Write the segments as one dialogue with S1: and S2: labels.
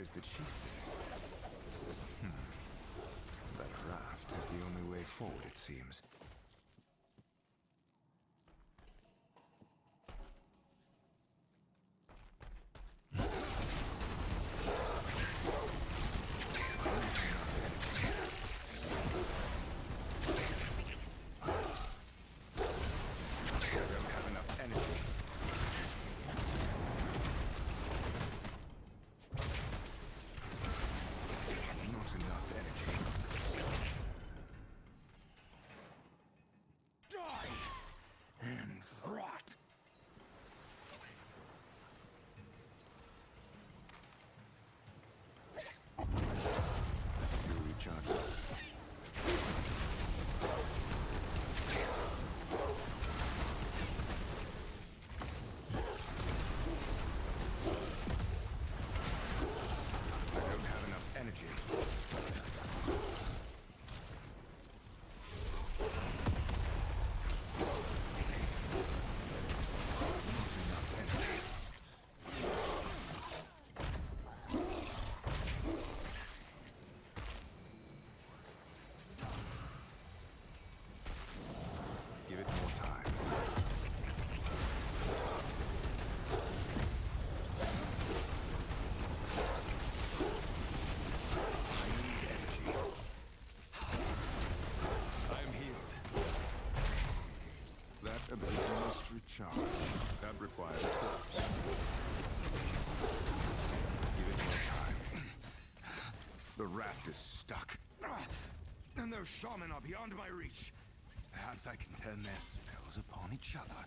S1: is the chieftain. That raft is the only way forward, it seems. Give it more time. I need energy. I am healed. That ability must recharge. That requires a corpse. Give it more time. The raft is stuck. And those shaman are beyond my reach. Perhaps I can turn their spells upon each other.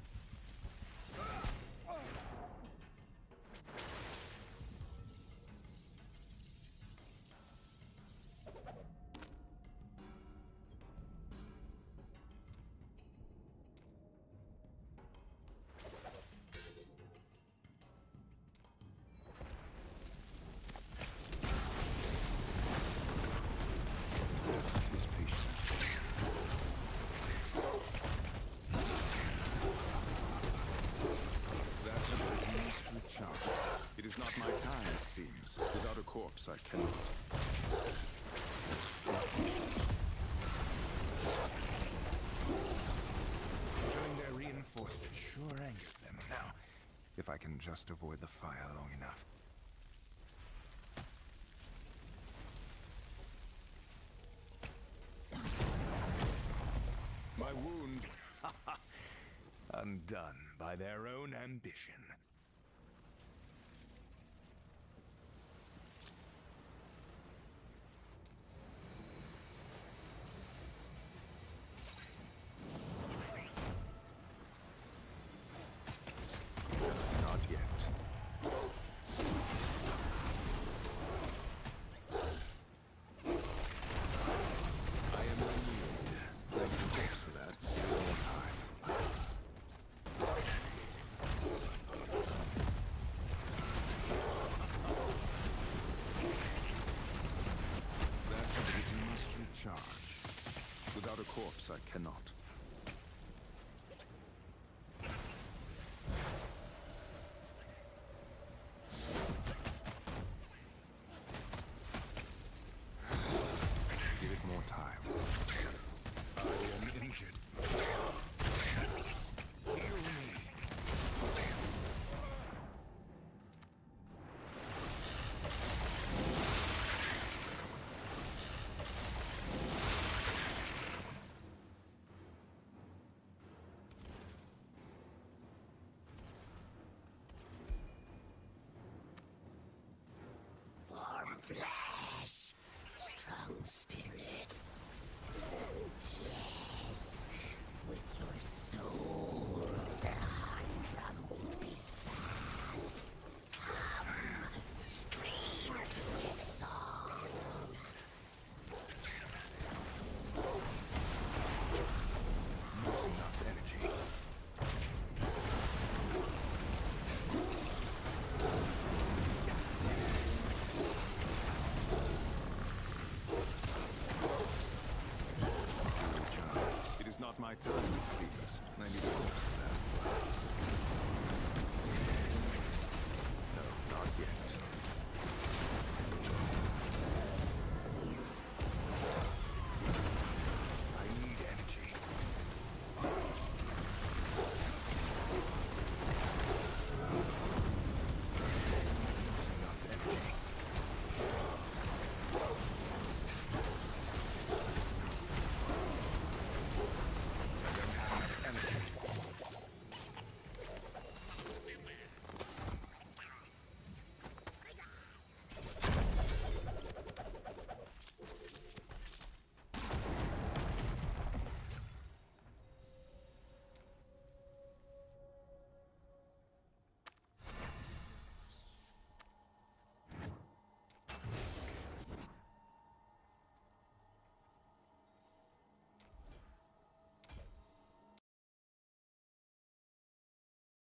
S1: It is not my time, it seems. Without a corpse, I cannot. Killing their reinforcements sure angers them. Now, if I can just avoid the fire long enough. My wound, undone by their own ambition. Without a corpse, I cannot.